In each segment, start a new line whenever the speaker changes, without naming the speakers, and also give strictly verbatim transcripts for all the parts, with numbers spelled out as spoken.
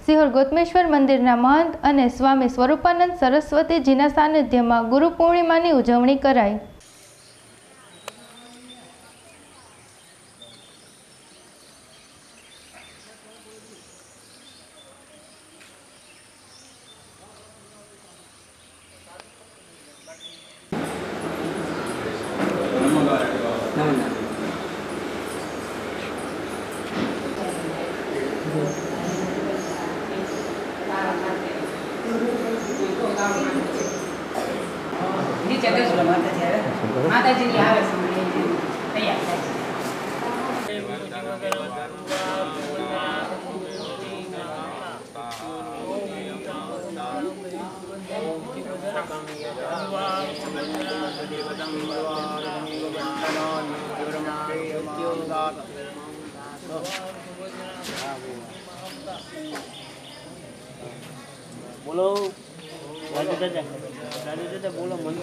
સિહોર ગોતમેશ્વર મંદિરના મહંત અને સ્વામી સ્વરૂપાનંદ સરસ્વતીજીના સાનિધ્યમાં ગુરુ પૂર્ણિમાની ઉજવણી કરાઈ।
माताजी आवे तैयार
बोलो राजू दादा राजू दादा बोलो मन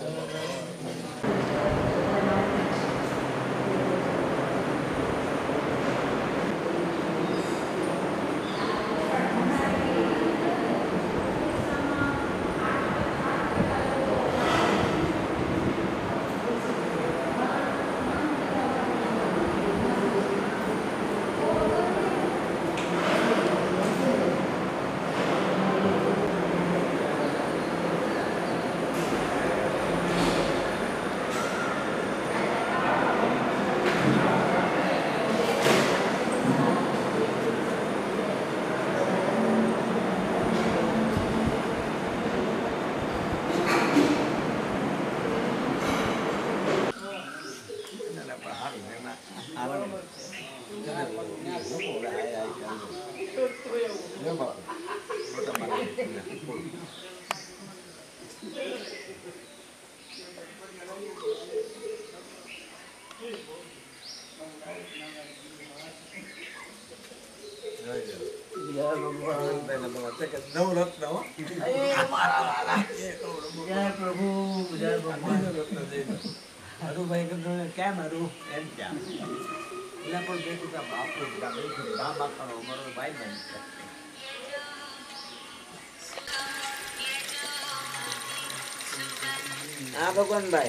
हाँ भगवान भाई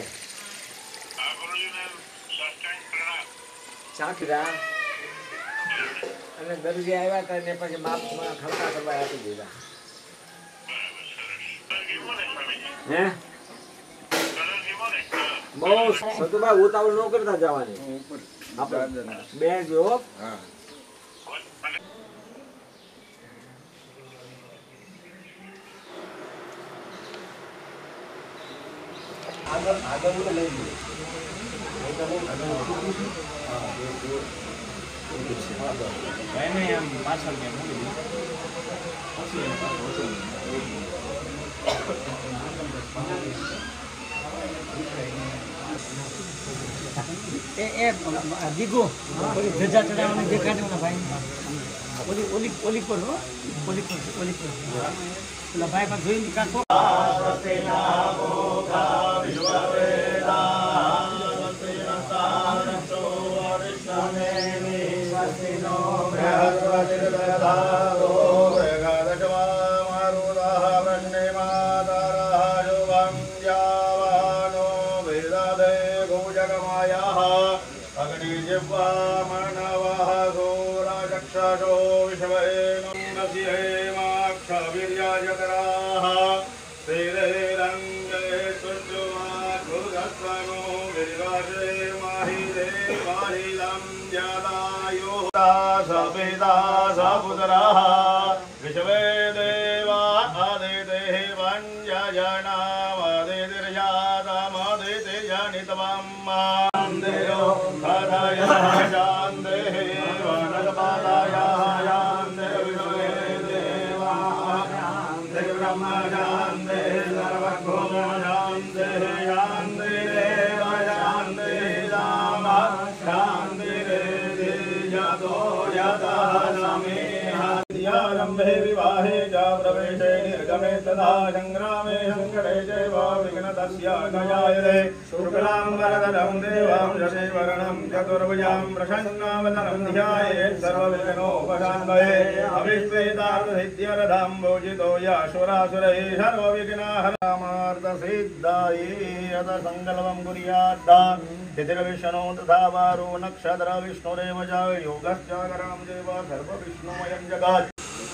चाकरा અને દરજી આવ્યા હતા ને પછી માપમાં ખલકા કરવા આપી દીધા હે બહુ સતુભાઈ ઉતાવળ ન કરતા જવાની આપણે બે જો હા આગળ આગળ લઈ લો मैंने हम पाछल में मूड़ी दी ए ए दिगो ओली धजा चढ़ाने देखाने वाला भाई ओली ओली ओली पर हो ओली पर ओली पर ओला भाई पर जोई निकाल तो विश्वे देवा आदिते वंजना मदिर्यादमदिति जनितवम् देयो हृदयः शान्ते वनस्पतयः यान्ते विश्वे देवा शान्ते ब्रह्म शान्ते सर्वभो शान्ते यान्ते देव शान्ते राम शान्ति यतो यतः समेहारम्भे विवाहे च प्रवेशे निर्गमे तथा संग्रामे संकटे चैव विघ्नतस्य न जायते।
शुक्लाम्बरधरं देवां शशिवर्णं चतुर्भुजां प्रसन्नावदनं ध्यायेत् सर्वविघ्नोपशान्तये अविश्वेतार्थसिद्ध्यर्थं भोजितो यासुरासुरैः सर्वविघ्नहरामार्थसिद्धायै अथ सङ्कल्पं कुर्यात् तिथिर्विष्णो तथा वारो नक्षत्रविष्णुरेव च योगश्च करां देव सर्वविष्णुमयं जगत्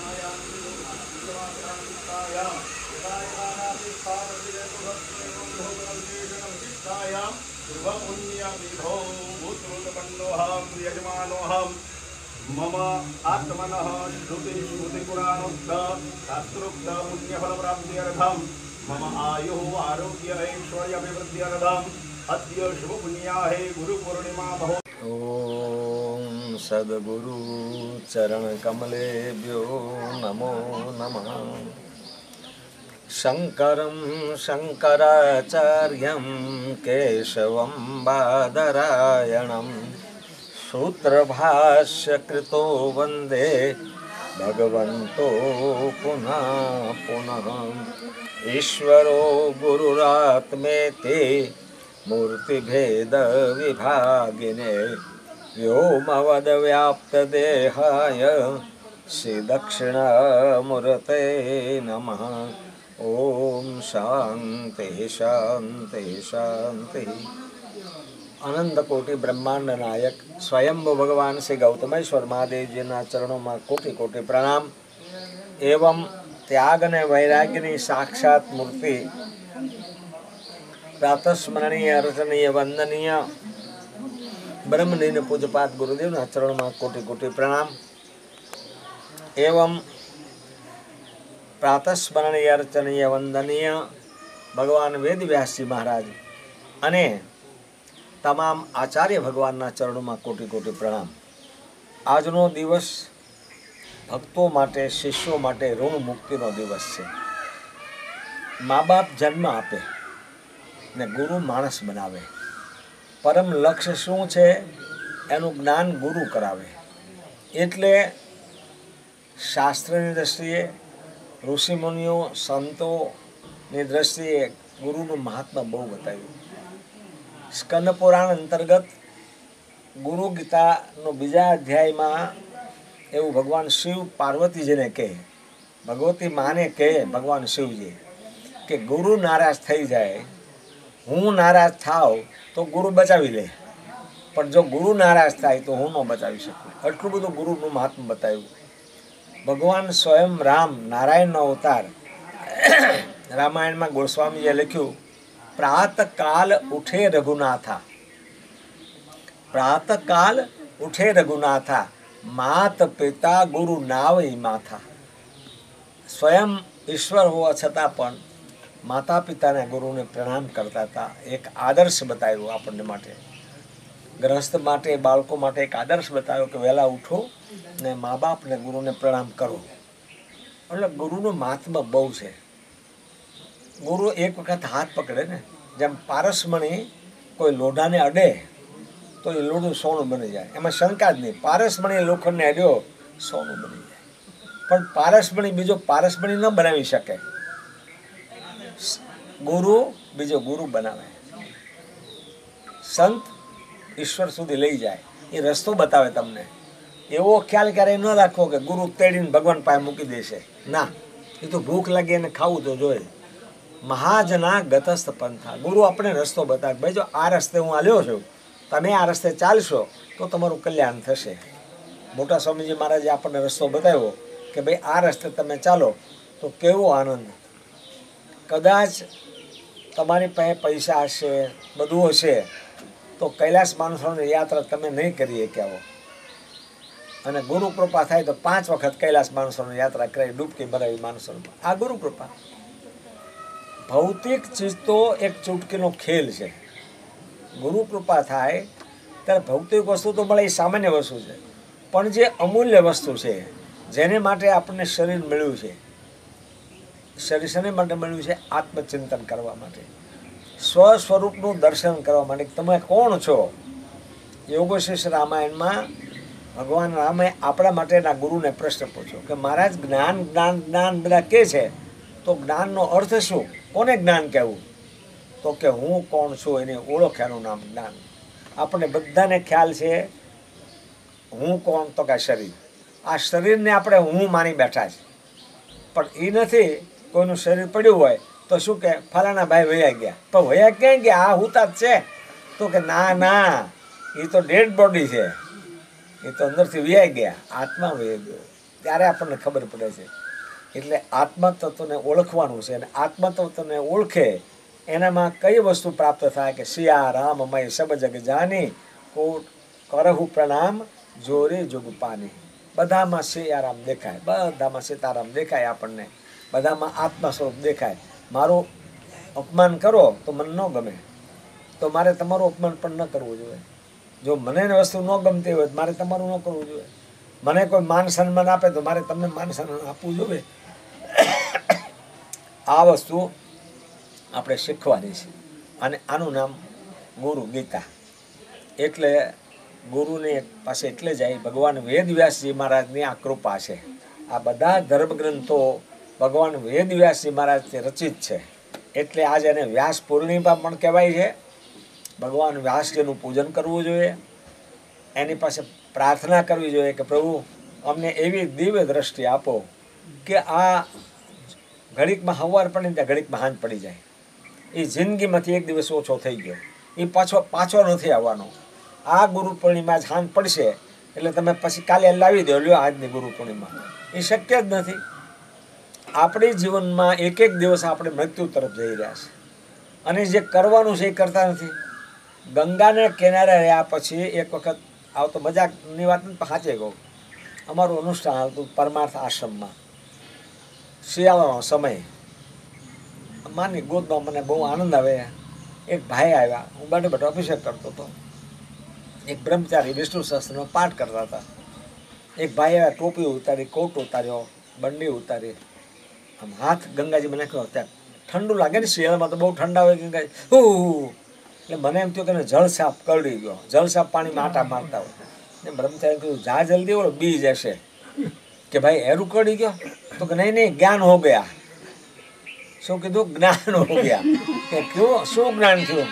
मम आत्मनः श्रुतिस्मृतिपुराणोक्त शास्त्रोक्त पुण्यफलप्राप्त्यर्थं मम आयुः आरोग्य ऐश्वर्याभिवृद्ध्यर्थम् अद्य शुभपुण्याहे गुरुपूर्णिमा महो।
ओम सद्गुरु चरण कमलेभ्यो नमो नमः। शंकरं शंकराचार्यं केशवं बादरायणं सूत्रभाष्यकृतो वन्दे भगवन्तो पुनः पुनः। ईश्वरो गुरुरात्मेति मूर्तिभेदविभागिने व्योमवद्व्याप्तदेहाय श्रीदक्षिणामूर्ते नमः। ओम शांति शांति शांति। अनंत कोटि ब्रह्मांड नायक स्वयंभू भगवान श्री गौतमेश्वर महादेव जी ना चरणों में कोटि कोटि प्रणाम एवं त्याग ने वैराग्य साक्षात मूर्ति प्रातस्मरणीय अर्चनीय वंदनीय ब्रह्मलीन पूजपात गुरुदेव ना चरणों में कोटि कोटि प्रणाम एवं प्रातस्मरणीय अर्चनीय वंदनीय भगवान वेद व्यास जी महाराज अने तमाम आचार्य भगवान ना चरणों में कोटि कोटि प्रणाम। आजनो दिवस भक्तों माटे शिष्यों माटे ऋण मुक्तिनो दिवस है। माँ बाप जन्म आपे ने गुरु मानस बनावे। परम लक्ष्य शू छे एनु ज्ञान गुरु करावे। एटले शास्त्रनी दृष्टिए ऋषि मुनिओ संतो ની દ્રષ્ટિએ ગુરુનું મહાત્મા બહુ બતાવ્યું। સ્કંદ પુરાણ અંતર્ગત ગુરુ ગીતાનો બીજા અધ્યાયમાં એવું ભગવાન શિવ પાર્વતીજીને કહે, ભગવતી માને કહે ભગવાન શિવજી કે ગુરુ નારાજ થઈ જાય, હું નારાજ થાવ તો ગુરુ બચાવી લે, પણ જો ગુરુ નારાજ થાય તો હું ન બચાવી શકું। આટલું બધું ગુરુનું મહાત્મા બતાવ્યું। ભગવાન સ્વયં રામ નારાયણનો અવતાર रामायण में गोस्वामी जी लिख्यू, प्रातः काल उठे रघुनाथा, प्रातः काल उठे रघुनाथा, मात पिता गुरु नावई माथा। स्वयं ईश्वर होवा छतां पण माता पिता ने गुरु ने प्रणाम करता था। एक आदर्श बतायो आपने माटे, गृहस्थ माटे, बाळको माटे एक आदर्श बतायो कि वहेला उठो ने माँ बाप ने गुरु ने प्रणाम करो। એટલે ગુરુનું મહાત્મા બહુ છે। ગુરુ એક વખત હાથ પકડે ને, જેમ પારસમણી કોઈ લોઢાને અડે તો એ લોઢું સોનું બની જાય, એમાં શંકા જ નહીં। પારસમણી લોખંડને અડ્યો સોનું બની જાય, પણ પારસમણી બીજો પારસમણી ન બનાવી શકે, ગુરુ બીજો ગુરુ બનાવે। સંત ઈશ્વર સુધી લઈ જાય, એ રસ્તો બતાવે તમને। એવો ખ્યાલ ક્યારેય ન રાખવો કે ગુરુ તેડીને ભગવાન પાસે મૂકી દેશે, ના, એ તો ભૂખ લાગે અને ખાવું તો જોઈએ। મહાજના ગતસ્થ પંથા, ગુરુ આપણે રસ્તો બતાવે, ભાઈ જો આ રસ્તે હું હાલ્યો છું, તમે આ રસ્તે ચાલશો તો તમારું કલ્યાણ થશે। મોટા સ્વામીજી મહારાજે આપણને રસ્તો બતાવ્યો કે ભાઈ આ રસ્તે તમે ચાલો તો કેવો આનંદ। કદાચ તમારી પાસે પૈસા હશે, બધું હશે, તો કૈલાસ માનસરોવરની યાત્રા તમે નહીં કરી શક્યા હો, અને ગુરુ કૃપા થાય તો પાંચ વખત કૈલાસ માનસરોવરની યાત્રા કરાવી, ડૂબકી ભરાવી માનસરોવરમાં। આ ગુરુ કૃપા। ભૌતિક ચીજ તો એક ચૂટકીનો ખેલ છે। ગુરુ કૃપા થાય ત્યારે ભૌતિક વસ્તુ તો મળે, એ સામાન્ય વસ્તુ છે, પણ જે અમૂલ્ય વસ્તુ છે, જેને માટે આપણને શરીર મળ્યું છે, શરીર શેને માટે મળ્યું છે? આત્મચિંતન કરવા માટે, સ્વ સ્વરૂપનું દર્શન કરવા માટે, તમે કોણ છો? યોગશેષ રામાયણમાં ભગવાન રામે આપણા માટેના ગુરુને પ્રશ્ન પૂછ્યો કે મહારાજ જ્ઞાન જ્ઞાન જ્ઞાન બધા કે છે, તો જ્ઞાનનો અર્થ શું? કોને જ્ઞાન કહેવું? તો કે હું કોણ છું એની ઓળખ્યાનું નામ જ્ઞાન. આપણને બધાને ખ્યાલ છે હું કોણ, તો કે શરીર. આ શરીરને આપણે હું માની બેઠા છે, પણ એ નથી. કોઈનું શરીર પડ્યું હોય તો શું કે ફલાણા ભાઈ વયા ગયા, પણ વયા ક્યાં ગયા? આ હુતા જ છે. તો કે ના ના, એ તો ડેડ બોડી છે, એ તો અંદરથી વયા ગયા, આત્મા વયા ગયો. ત્યારે આપણને ખબર પડે છે. એટલે આત્મા તત્વને ઓળખવાનું છે, અને આત્મા તત્વને ઓળખે એનામાં કઈ વસ્તુ પ્રાપ્ત થાય કે સિયા રામ મય સબ જગ જાની, કોટ કરહુ પ્રણામ જોરે જોગ પાની. બધામાં સિયારામ દેખાય, બધામાં સીતારામ દેખાય, આપણને બધામાં આત્મા સ્વરૂપ દેખાય. મારું અપમાન કરો તો મને ન ગમે, તો મારે તમારું અપમાન પણ ન કરવું જોઈએ. જો મને વસ્તુ ન ગમતી હોય તો મારે તમારું ન કરવું જોઈએ. મને કોઈ માન સન્માન આપે તો મારે તમને માન સન્માન આપવું જોઈએ. આ વસ્તુ આપણે શીખવાની છે, અને આનું નામ ગુરુ ગીતા. એટલે ગુરુની પાસે એટલે જાય ભગવાન વેદવ્યાસજી મહારાજની આ કૃપા છે. આ બધા ધર્મગ્રંથો ભગવાન વેદવ્યાસજી મહારાજથી રચિત છે. એટલે આજે એને વ્યાસ પૂર્ણિમા પણ કહેવાય છે. ભગવાન વ્યાસજીનું પૂજન કરવું જોઈએ, એની પાસે પ્રાર્થના કરવી જોઈએ કે પ્રભુ અમને એવી દિવ્ય દ્રષ્ટિ આપો કે આ ઘડીકમાં સવાર પડે ત્યાં ઘડીકમાં હાંજ પડી જાય. એ જિંદગીમાંથી એક દિવસ ઓછો થઈ ગયો, એ પાછો પાછો નથી આવવાનો. આ ગુરુ પૂર્ણિમા જ હાંજ પડશે એટલે તમે પછી કાલે લાવી દો, લ્યો આજની ગુરુ પૂર્ણિમા. એ શક્ય જ નથી. આપણી જીવનમાં એક એક દિવસ આપણે મૃત્યુ તરફ જઈ રહ્યા છે, અને જે કરવાનું છે એ કરતા નથી. ગંગાને કિનારે રહ્યા પછી એક વખત આવતો મજાકની વાત નથી, સાચે કહું, અમારું અનુષ્ઠાન હતું પરમાર્થ આશ્રમમાં. શિયાળાનો સમય, માની ગોદમાં મને બહુ આનંદ આવે. એક ભાઈ આવ્યા, હું બેઠો બેઠો અભિષેક કરતો હતો. એક બ્રહ્મચારી વિષ્ણુ સહસ્ત્રનો પાઠ કરતા હતા. એક ભાઈ આવ્યા, ટોપી ઉતારી, કોટ ઉતાર્યો, બંડી ઉતારી, આમ હાથ ગંગાજી મને કહ્યો. ત્યાં ઠંડુ લાગે ને, શિયાળામાં તો બહુ ઠંડા હોય ગંગાજી. હું એટલે મને એમ થયું કે જળ સાપ કરડી ગયો, જળ સાપ પાણીમાં આટા મારતા હોય. ને બ્રહ્મચારી કહ્યું જા જલ્દી ઓળો બી જશે. કે ભાઈ એરું કરડી ગયો? તો કે નહીં નહીં, જ્ઞાન હો ગયા. શું કીધું? જ્ઞાન હો ગયા. કે ક્યું? શું જ્ઞાન થયું?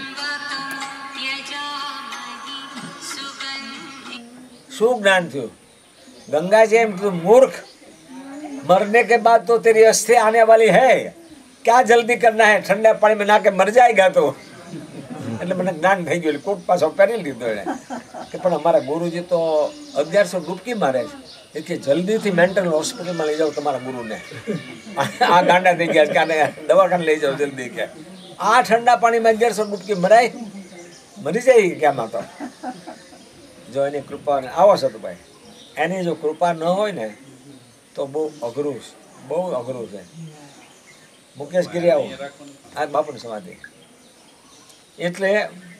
શું જ્ઞાન થયું? ગંગાજી એમ કીધું, મૂર્ખ, मरने के बाद तो तेरी अस्थि आने वाली है, क्या जल्दी करना है, ठंडा पानी में ना के मर जाएगा तो. એટલે મને જ્ઞાન થઈ ગયું. કોટ પાછો પહેરી લીધો એને. કે પણ અમારા ગુરુજી તો અગિયારસો ડૂબકી મારે છે, એટલે જલ્દીથી મેન્ટલ હોસ્પિટલમાં લઈ જાઓ તમારા ગુરુને. આ ગાંડા થઈ ગયા કે આને દવાખાને લઈ જાઓ જલ્દી. કે આ ઠંડા પાણીમાં અગિયારસો ડૂબકી મરાય, મરી જાય કે આમાં તો. જો એની કૃપા આવો સતુભાઈ, એની જો કૃપા ન હોય ને તો બહુ અઘરું છે, બહુ અઘરું છે. મુકેશ ગીરી આવો, આ બાપુની સમાધિ. એટલે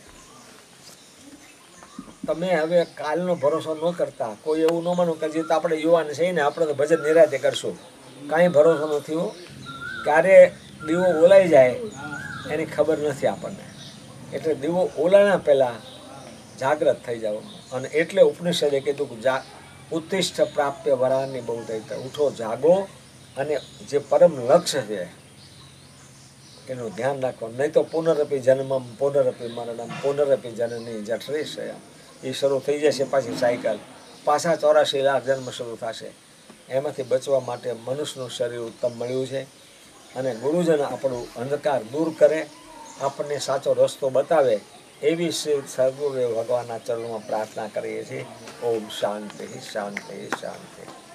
તમે હવે કાલનો ભરોસો ન કરતા. કોઈ એવું ન માનો કે જે તો આપણે યુવાન છે ને આપણે તો ભજન નિરાતે કરશું, કાંઈ ભરોસો નથી. ક્યારે દીવો ઓલાઈ જાય એની ખબર નથી આપણને. એટલે દીવો ઓલાના પહેલાં જાગ્રત થઈ જાવ. અને એટલે ઉપનિષદે કીધું કે જા ઉત્તિષ્ઠ પ્રાપ્ય વરાની બહુ થઈ. ઉઠો, જાગો, અને જે પરમ લક્ષ્ય છે એનું ધ્યાન રાખવાનું. નહીં તો પુનરપી જન્મમ પુનરપી મરણમ પુનરપી જનની જઠરે છે, એ શરૂ થઈ જશે પાછી સાયકલ. પાછા ચોરાશી લાખ જન્મ શરૂ થશે. એમાંથી બચવા માટે મનુષ્યનું શરીર ઉત્તમ મળ્યું છે. અને ગુરુજન આપણું અંધકાર દૂર કરે, આપણને સાચો રસ્તો બતાવે, એવી શ્રી સદગુરુદેવ ભગવાનના ચરણોમાં પ્રાર્થના કરીએ છીએ. ઓમ શાંતિ શાંતિ શાંતિ.